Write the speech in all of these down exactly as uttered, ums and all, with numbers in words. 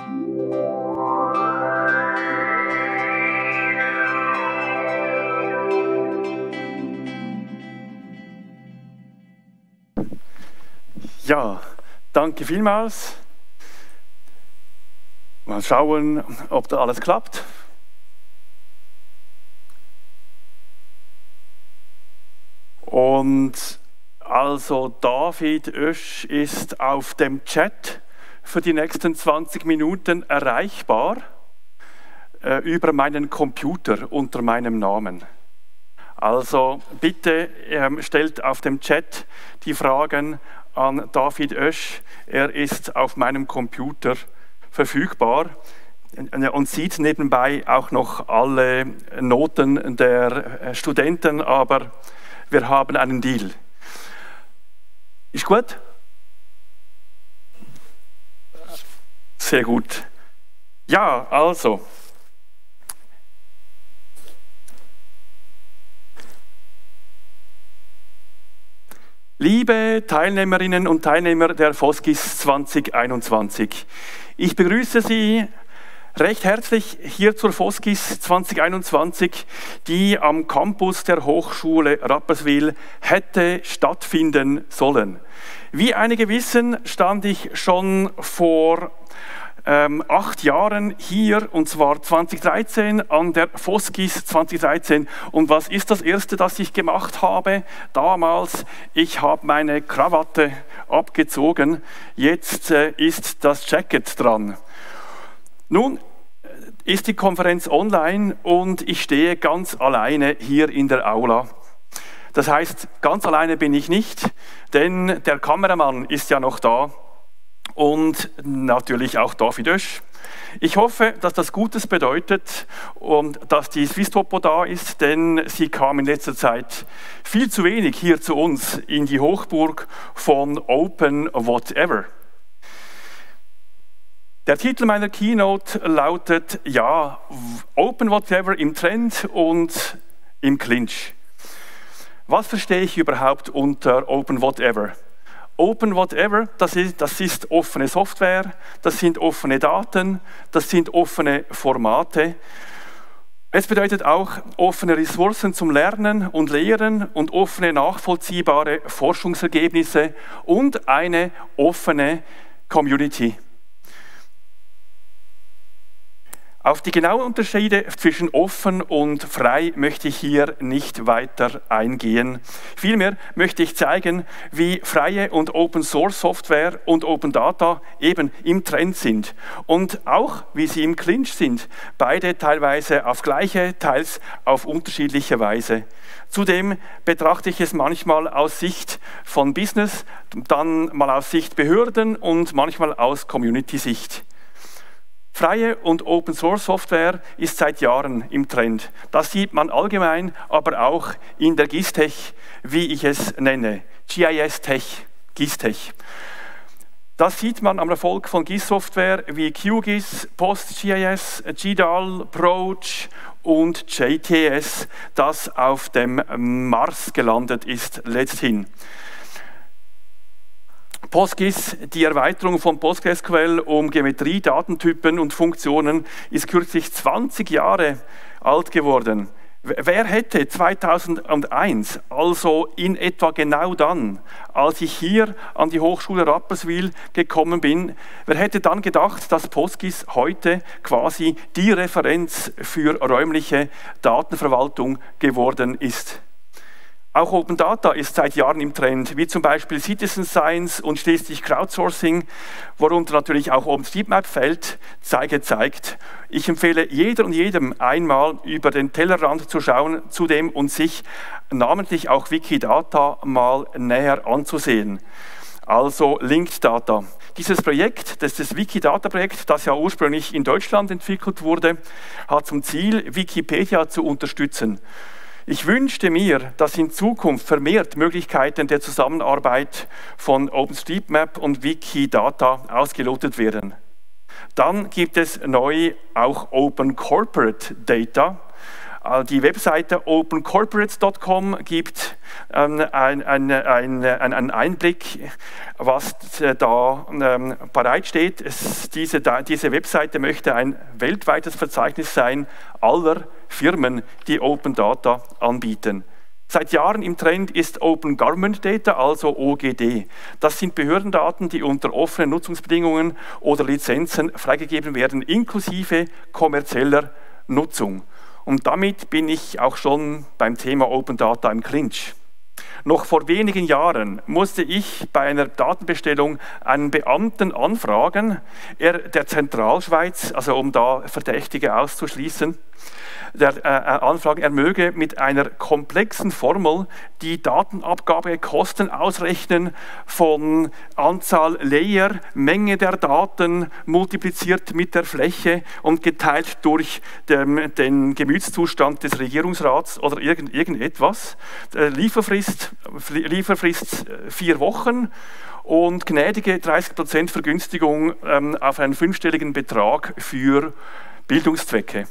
Ja, danke vielmals. Mal schauen, ob da alles klappt. Und also David Oesch ist auf dem Chat für die nächsten zwanzig Minuten erreichbar äh, über meinen Computer unter meinem Namen. Also bitte ähm, stellt auf dem Chat die Fragen an David Oesch. Er ist auf meinem Computer verfügbar und sieht nebenbei auch noch alle Noten der Studenten, aber wir haben einen Deal. Ist gut? Sehr gut. Ja, also. Liebe Teilnehmerinnen und Teilnehmer der FOSGIS zwanzig einundzwanzig, ich begrüße Sie recht herzlich hier zur FOSGIS zwanzig einundzwanzig, die am Campus der Hochschule Rapperswil hätte stattfinden sollen. Wie einige wissen, stand ich schon vor ähm, acht Jahren hier, und zwar zwanzig dreizehn, an der FOSGIS zwanzig dreizehn. Und was ist das Erste, das ich gemacht habe damals? Ich habe meine Krawatte abgezogen, jetzt äh, ist das Jacket dran. Nun ist die Konferenz online und ich stehe ganz alleine hier in der Aula. Das heißt, ganz alleine bin ich nicht, denn der Kameramann ist ja noch da und natürlich auch David Oesch. Ich hoffe, dass das Gutes bedeutet und dass die Swisstopo da ist, denn sie kam in letzter Zeit viel zu wenig hier zu uns in die Hochburg von Open Whatever. Der Titel meiner Keynote lautet, ja, Open Whatever im Trend und im Clinch. Was verstehe ich überhaupt unter Open Whatever? Open Whatever, das ist, das ist offene Software, das sind offene Daten, das sind offene Formate. Es bedeutet auch offene Ressourcen zum Lernen und Lehren und offene nachvollziehbare Forschungsergebnisse und eine offene Community. Auf die genauen Unterschiede zwischen offen und frei möchte ich hier nicht weiter eingehen. Vielmehr möchte ich zeigen, wie freie und Open-Source-Software und Open Data eben im Trend sind und auch, wie sie im Clinch sind, beide teilweise auf gleiche, teils auf unterschiedliche Weise. Zudem betrachte ich es manchmal aus Sicht von Business, dann mal aus Sicht Behörden und manchmal aus Community-Sicht. Freie und Open-Source-Software ist seit Jahren im Trend. Das sieht man allgemein, aber auch in der GIS-Tech, wie ich es nenne. G I S-Tech, GIS-Tech. Das sieht man am Erfolg von GIS-Software wie QGIS, PostGIS, G D A L, Proach und J T S, das auf dem Mars gelandet ist letzthin. PostGIS, die Erweiterung von PostgreSQL um Geometrie, Datentypen und Funktionen, ist kürzlich zwanzig Jahre alt geworden. Wer hätte zweitausendeins, also in etwa genau dann, als ich hier an die Hochschule Rapperswil gekommen bin, wer hätte dann gedacht, dass PostGIS heute quasi die Referenz für räumliche Datenverwaltung geworden ist? Auch Open Data ist seit Jahren im Trend, wie zum Beispiel Citizen Science und schließlich Crowdsourcing, worunter natürlich auch OpenStreetMap fällt, zeige zeigt. Ich empfehle jeder und jedem einmal über den Tellerrand zu schauen, zudem und sich namentlich auch Wikidata mal näher anzusehen. Also Linked Data. Dieses Projekt, das ist das Wikidata-Projekt, das ja ursprünglich in Deutschland entwickelt wurde, hat zum Ziel, Wikipedia zu unterstützen. Ich wünschte mir, dass in Zukunft vermehrt Möglichkeiten der Zusammenarbeit von OpenStreetMap und Wikidata ausgelotet werden. Dann gibt es neu auch Open Corporate Data, Die Webseite open corporates dot com gibt ähm, ein, ein, ein, einen Einblick, was da ähm, bereitsteht. Es, diese, diese Webseite möchte ein weltweites Verzeichnis sein aller Firmen, die Open Data anbieten. Seit Jahren im Trend ist Open Government Data, also O G D. Das sind Behördendaten, die unter offenen Nutzungsbedingungen oder Lizenzen freigegeben werden, inklusive kommerzieller Nutzung. Und damit bin ich auch schon beim Thema Open Data im Clinch. Noch vor wenigen Jahren musste ich bei einer Datenbestellung einen Beamten anfragen, er der Zentralschweiz, also um da Verdächtige auszuschließen, der äh, Anfragen, er möge mit einer komplexen Formel die Datenabgabekosten ausrechnen von Anzahl Layer, Menge der Daten multipliziert mit der Fläche und geteilt durch den, den Gemütszustand des Regierungsrats oder irgend, irgendetwas. Äh, Lieferfrist, Lieferfrist vier Wochen und gnädige dreißig Prozent Vergünstigung ähm, auf einen fünfstelligen Betrag für Bildungszwecke.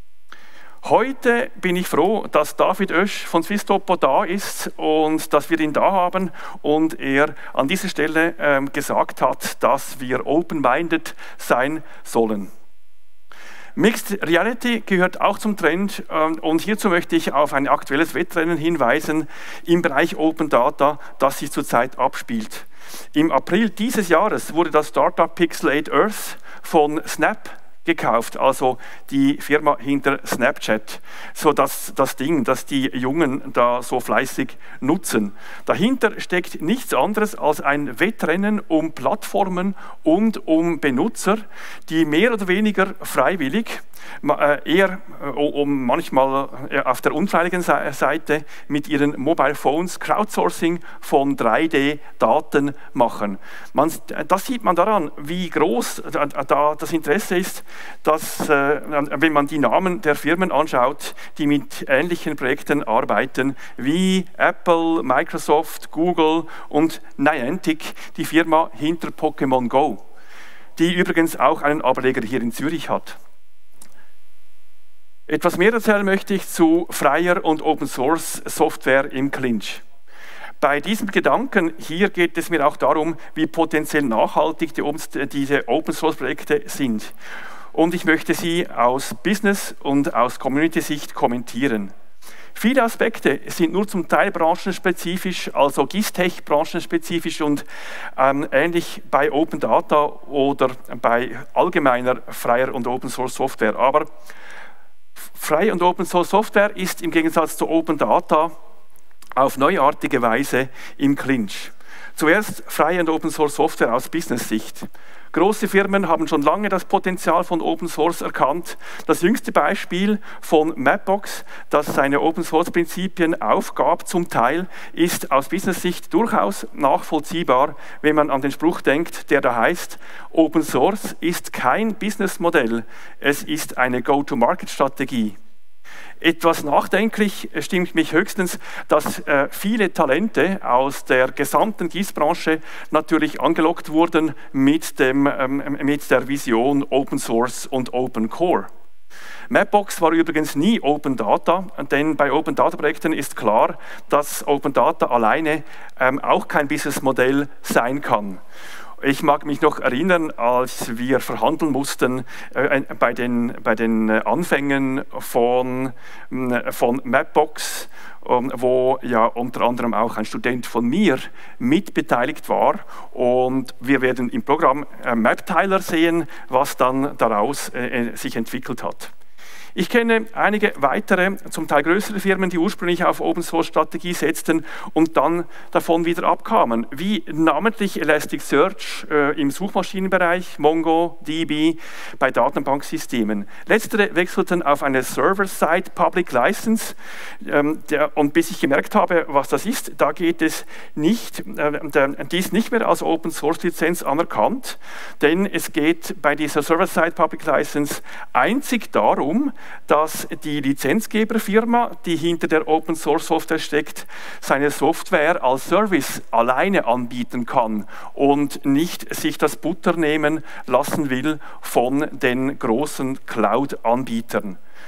Heute bin ich froh, dass David Oesch von Swisstopo da ist und dass wir ihn da haben und er an dieser Stelle ähm, gesagt hat, dass wir open-minded sein sollen. Mixed Reality gehört auch zum Trend ähm, und hierzu möchte ich auf ein aktuelles Wettrennen hinweisen im Bereich Open Data, das sich zurzeit abspielt. Im April dieses Jahres wurde das Startup Pixel eight Earth von Snap gekauft, also die Firma hinter Snapchat, so dass das Ding, das die Jungen da so fleißig nutzen. Dahinter steckt nichts anderes als ein Wettrennen um Plattformen und um Benutzer, die mehr oder weniger freiwillig, eher um manchmal auf der unfreiwilligen Seite mit ihren Mobile Phones Crowdsourcing von drei D-Daten machen. Man, das sieht man daran, wie groß da das Interesse ist, dass, äh, wenn man die Namen der Firmen anschaut, die mit ähnlichen Projekten arbeiten, wie Apple, Microsoft, Google und Niantic, die Firma hinter Pokémon Go, die übrigens auch einen Ableger hier in Zürich hat. Etwas mehr erzählen möchte ich zu freier und Open Source Software im Clinch. Bei diesem Gedanken hier geht es mir auch darum, wie potenziell nachhaltig die, diese Open Source Projekte sind. Und ich möchte sie aus Business- und aus Community-Sicht kommentieren. Viele Aspekte sind nur zum Teil branchenspezifisch, also GISTech branchenspezifisch und ähm, ähnlich bei Open Data oder bei allgemeiner freier und Open Source Software. Aber freie und Open Source Software ist im Gegensatz zu Open Data auf neuartige Weise im Clinch. Zuerst freie und Open Source Software aus Business-Sicht. Große Firmen haben schon lange das Potenzial von Open Source erkannt. Das jüngste Beispiel von Mapbox, das seine Open Source Prinzipien aufgab zum Teil, ist aus Business-Sicht durchaus nachvollziehbar, wenn man an den Spruch denkt, der da heißt, Open Source ist kein Businessmodell, es ist eine Go-to-Market-Strategie. Etwas nachdenklich stimmt mich höchstens, dass äh, viele Talente aus der gesamten G I S-Branche natürlich angelockt wurden mit, dem, ähm, mit der Vision Open Source und Open Core. Mapbox war übrigens nie Open Data, denn bei Open Data Projekten ist klar, dass Open Data alleine ähm, auch kein Businessmodell sein kann. Ich mag mich noch erinnern, als wir verhandeln mussten äh, bei, den, bei den Anfängen von, von Mapbox, ähm, wo ja unter anderem auch ein Student von mir mitbeteiligt war. Und wir werden im Programm äh, MapTiler sehen, was dann daraus äh, sich entwickelt hat. Ich kenne einige weitere, zum Teil größere Firmen, die ursprünglich auf Open-Source-Strategie setzten und dann davon wieder abkamen, wie namentlich Elasticsearch äh, im Suchmaschinenbereich, MongoDB bei Datenbanksystemen. Letztere wechselten auf eine Server-Side Public License ähm, der, und bis ich gemerkt habe, was das ist, da geht es nicht, äh, der, die ist nicht mehr als Open-Source-Lizenz anerkannt, denn es geht bei dieser Server-Side Public License einzig darum, dass die Lizenzgeberfirma, die hinter der Open Source Software steckt, seine Software als Service alleine anbieten kann und nicht sich das Butter nehmen lassen will von den großen Cloud-Anbietern.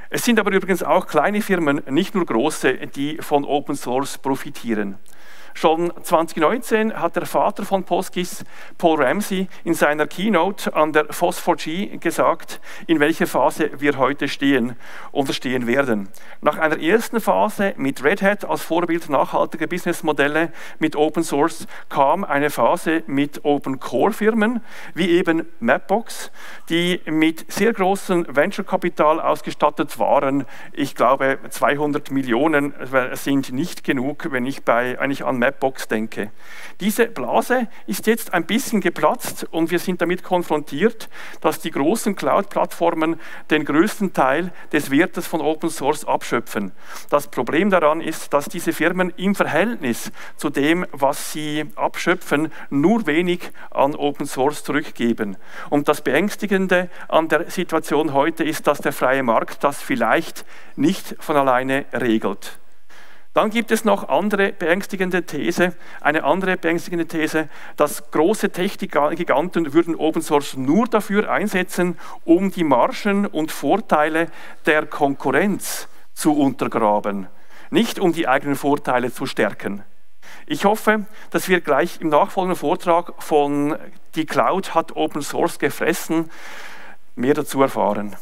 Es sind aber übrigens auch kleine Firmen, nicht nur große, die von Open Source profitieren. Schon zwanzig neunzehn hat der Vater von PostGIS, Paul Ramsey, in seiner Keynote an der F O S vier G gesagt, in welcher Phase wir heute stehen oder stehen werden. Nach einer ersten Phase mit Red Hat als Vorbild nachhaltiger Businessmodelle mit Open Source kam eine Phase mit Open Core Firmen, wie eben Mapbox, die mit sehr großem Venture-Kapital ausgestattet waren. Ich glaube, zweihundert Millionen sind nicht genug, wenn ich, bei, wenn ich an Mapbox denke. Diese Blase ist jetzt ein bisschen geplatzt und wir sind damit konfrontiert, dass die großen Cloud-Plattformen den größten Teil des Wertes von Open Source abschöpfen. Das Problem daran ist, dass diese Firmen im Verhältnis zu dem, was sie abschöpfen, nur wenig an Open Source zurückgeben. Und das Beängstigende an der Situation heute ist, dass der freie Markt das vielleicht nicht von alleine regelt. Dann gibt es noch andere beängstigende These, eine andere beängstigende These, dass große Tech-Giganten würden Open Source nur dafür einsetzen, um die Margen und Vorteile der Konkurrenz zu untergraben, nicht um die eigenen Vorteile zu stärken. Ich hoffe, dass wir gleich im nachfolgenden Vortrag von "Die Cloud hat Open Source gefressen" mehr dazu erfahren.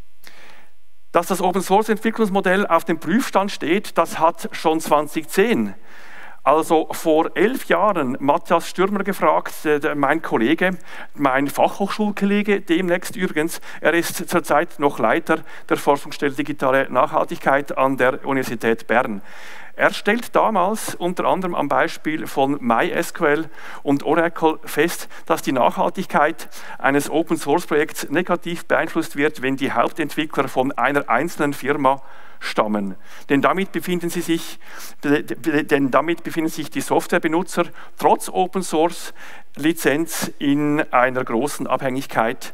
Dass das Open-Source-Entwicklungsmodell auf dem Prüfstand steht, das hat schon zweitausendzehn, also vor elf Jahren, Matthias Stürmer gefragt, äh, mein Kollege, mein Fachhochschulkollege, demnächst übrigens, er ist zurzeit noch Leiter der Forschungsstelle Digitale Nachhaltigkeit an der Universität Bern. Er stellt damals unter anderem am Beispiel von MySQL und Oracle fest, dass die Nachhaltigkeit eines Open-Source-Projekts negativ beeinflusst wird, wenn die Hauptentwickler von einer einzelnen Firma stammen. Denn damit befinden sie sich, denn damit befinden sich die Softwarebenutzer trotz Open-Source-Lizenz in einer großen Abhängigkeit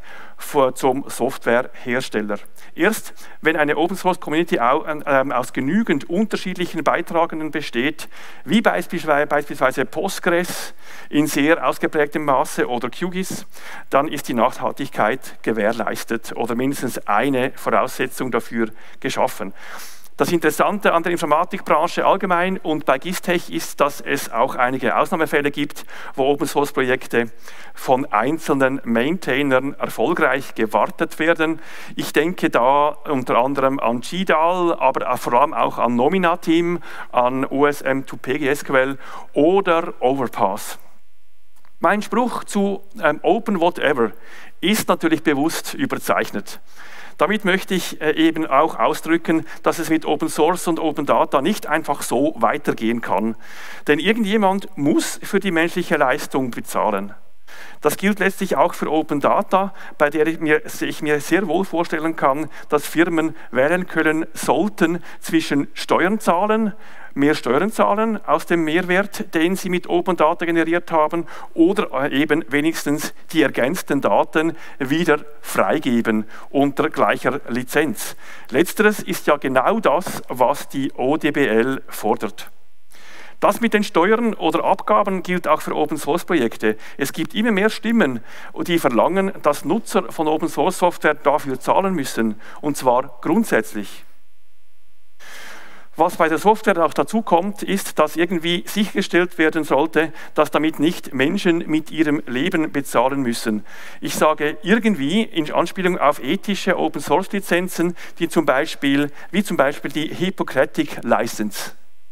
zum Softwarehersteller. Erst wenn eine Open-Source-Community aus genügend unterschiedlichen Beitragenden besteht, wie beispielsweise Postgres in sehr ausgeprägtem Maße oder QGIS, dann ist die Nachhaltigkeit gewährleistet oder mindestens eine Voraussetzung dafür geschaffen. Das Interessante an der Informatikbranche allgemein und bei GISTech ist, dass es auch einige Ausnahmefälle gibt, wo Open-Source-Projekte von einzelnen Maintainern erfolgreich gewartet werden. Ich denke da unter anderem an G D A L, aber vor allem auch an Nominatim, an O S M zwei P G S Q L oder Overpass. Mein Spruch zu ähm, Open Whatever ist natürlich bewusst überzeichnet. Damit möchte ich eben auch ausdrücken, dass es mit Open Source und Open Data nicht einfach so weitergehen kann. Denn irgendjemand muss für die menschliche Leistung bezahlen. Das gilt letztlich auch für Open Data, bei der ich mir, ich mir sehr wohl vorstellen kann, dass Firmen wählen können sollten zwischen Steuern zahlen, mehr Steuern zahlen aus dem Mehrwert, den sie mit Open Data generiert haben, oder eben wenigstens die ergänzten Daten wieder freigeben unter gleicher Lizenz. Letzteres ist ja genau das, was die O D B L fordert. Das mit den Steuern oder Abgaben gilt auch für Open-Source-Projekte. Es gibt immer mehr Stimmen, die verlangen, dass Nutzer von Open-Source-Software dafür zahlen müssen, und zwar grundsätzlich. Was bei der Software auch dazu kommt, ist, dass irgendwie sichergestellt werden sollte, dass damit nicht Menschen mit ihrem Leben bezahlen müssen. Ich sage irgendwie in Anspielung auf ethische Open-Source-Lizenzen, die zum Beispiel, wie zum Beispiel die Hippocratic License.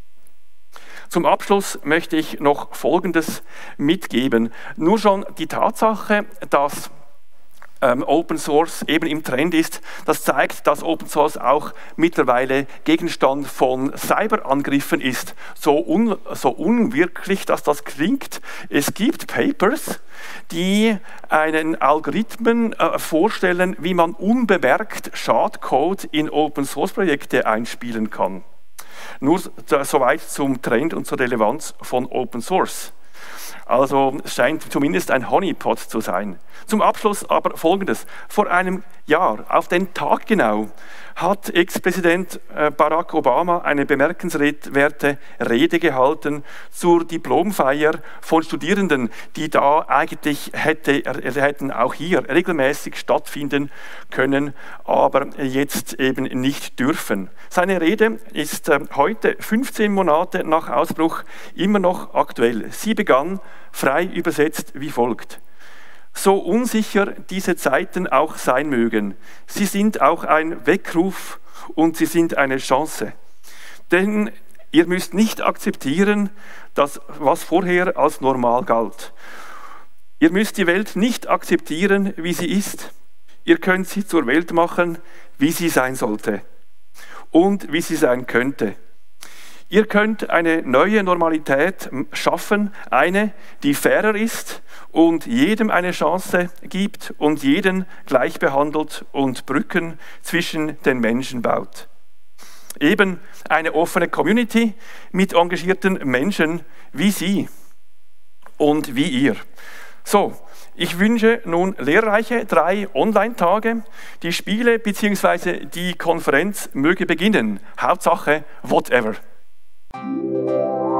Zum Abschluss möchte ich noch Folgendes mitgeben. Nur schon die Tatsache, dass ähm, Open Source eben im Trend ist, das zeigt, dass Open Source auch mittlerweile Gegenstand von Cyberangriffen ist. So, un, so unwirklich, dass das klingt. Es gibt Papers, die einen Algorithmen äh, vorstellen, wie man unbemerkt Schadcode in Open Source Projekte einspielen kann. Nur soweit zum Trend und zur Relevanz von Open Source. Also es scheint zumindest ein Honeypot zu sein. Zum Abschluss aber Folgendes. Vor einem Jahr, auf den Tag genau, hat Ex-Präsident Barack Obama eine bemerkenswerte Rede gehalten zur Diplomfeier von Studierenden, die da eigentlich hätte, hätten auch hier regelmäßig stattfinden können, aber jetzt eben nicht dürfen. Seine Rede ist heute, fünfzehn Monate nach Ausbruch, immer noch aktuell. Sie begann, frei übersetzt, wie folgt. So unsicher diese Zeiten auch sein mögen, sie sind auch ein Weckruf und sie sind eine Chance. Denn ihr müsst nicht akzeptieren, dass, was vorher als normal galt. Ihr müsst die Welt nicht akzeptieren, wie sie ist. Ihr könnt sie zur Welt machen, wie sie sein sollte und wie sie sein könnte. Ihr könnt eine neue Normalität schaffen, eine, die fairer ist und jedem eine Chance gibt und jeden gleich behandelt und Brücken zwischen den Menschen baut. Eben eine offene Community mit engagierten Menschen wie Sie und wie ihr. So, ich wünsche nun lehrreiche drei Online-Tage. Die Spiele bzw. die Konferenz möge beginnen. Hauptsache, whatever. Thank you.